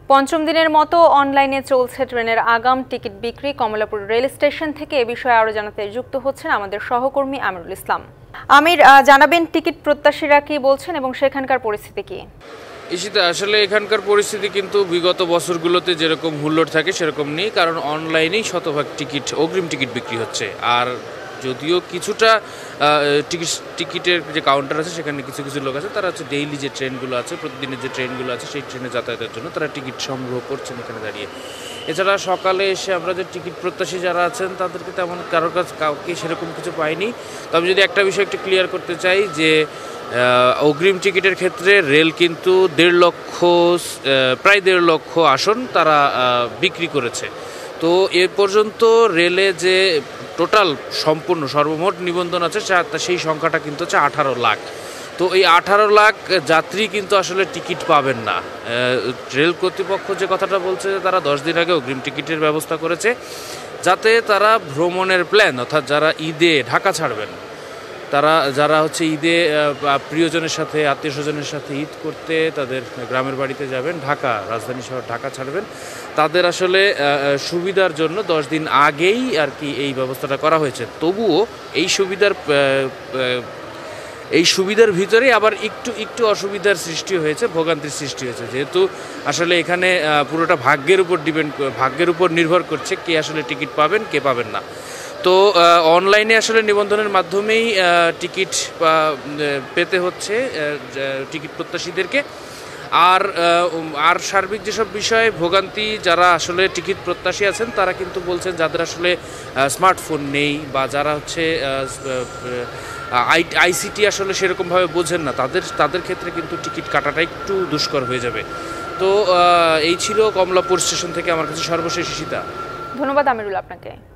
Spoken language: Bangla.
পঞ্চম দিনের মতো অনলাইনে চলছে ট্রেনের আগাম টিকিট বিক্রি। কমলাপুর রেল স্টেশন থেকে এ বিষয়ে আরো জানাতে যুক্ত হচ্ছেন আমাদের সহকর্মী আমিরুল ইসলাম। আমির, জানাবেন টিকিট প্রত্যাশীরা কি বলছেন এবং সেখানকার পরিস্থিতি কি? ইশিতা, আসলে এখানকার পরিস্থিতি কিন্তু বিগত বছরগুলোতে যেরকম হুল্লোড় থাকে সেরকম নেই, কারণ অনলাইনেই শতভাগ অগ্রিম টিকিট বিক্রি হচ্ছে। আর যদিও কিছুটা টিকিটের যে কাউন্টার আছে সেখানে কিছু কিছু লোক আছে, তারা হচ্ছে ডেইলি যে ট্রেনগুলো আছে, প্রতিদিনের যে ট্রেনগুলো আছে সেই ট্রেনে যাতায়াতের জন্য তারা টিকিট সংগ্রহ করছেন এখানে দাঁড়িয়ে। এছাড়া সকালে এসে আমরা যে টিকিট প্রত্যাশী যারা আছেন তাদেরকে তেমন কাউকে সেরকম কিছু পাইনি। তবে যদি একটা বিষয় একটু ক্লিয়ার করতে চাই যে অগ্রিম টিকিটের ক্ষেত্রে রেল কিন্তু প্রায় 1.5 লক্ষ আসন তারা বিক্রি করেছে। তো এ পর্যন্ত রেলে যে টোটাল সর্বমোট নিবন্ধন আছে সেই সংখ্যাটা কিন্তু হচ্ছে 18 লাখ। তো এই 18 লাখ যাত্রী কিন্তু আসলে টিকিট পাবেন না। রেল কর্তৃপক্ষ যে কথাটা বলছে যে তারা 10 দিন আগে অগ্রিম টিকিটের ব্যবস্থা করেছে, যাতে তারা ভ্রমণের প্ল্যান, অর্থাৎ যারা ঈদে ঢাকা ছাড়বেন, যারা হচ্ছে ঈদে প্রিয়জনের সাথে, আত্মীয় স্বজনের সাথে ঈদ করতে তাদের গ্রামের বাড়িতে যাবেন, রাজধানী শহর ঢাকা ছাড়বেন, তাদের আসলে সুবিধার জন্য 10 দিন আগেই আর কি এই ব্যবস্থাটা করা হয়েছে। তবুও এই সুবিধার ভিতরেই আবার একটু অসুবিধার সৃষ্টি হয়েছে, ভোগান্তির সৃষ্টি হয়েছে, যেহেতু আসলে এখানে পুরোটা ভাগ্যের উপর নির্ভর করছে কে আসলে টিকিট পাবেন, কে পাবেন না। তো অনলাইনে আসলে নিবন্ধনের মাধ্যমেই টিকিট পেতে হচ্ছে টিকিট প্রত্যাশীদেরকে। আর সার্বিক যেসব বিষয়ে ভোগান্তি, যারা আসলে টিকিট প্রত্যাশী আছেন তারা কিন্তু বলছেন যাদের আসলে স্মার্টফোন নেই বা যারা হচ্ছে আইসিটি আসলে সেরকমভাবে বোঝেন না, তাদের ক্ষেত্রে কিন্তু টিকিট কাটাটা একটু দুষ্কর হয়ে যাবে। তো এই ছিল কমলাপুর স্টেশন থেকে আমার কাছে সর্বশেষ ইশিতা। ধন্যবাদ আমিরুল আপনাকে।